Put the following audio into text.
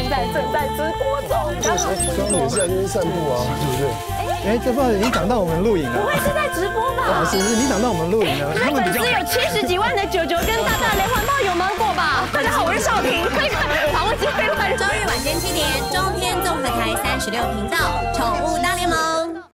在正在直播中。 刚刚也是在这边散步啊，对不对？ 哎，这不好意思，你挡到我们录影了。 不会是在直播吧？ 是你挡到我们录影了。他们比较粉丝有70几万的九九跟大大连环炮有忙过吧？大家好，我是少婷，快看访问机会乱。 周日晚间7点，中天综合台36频道。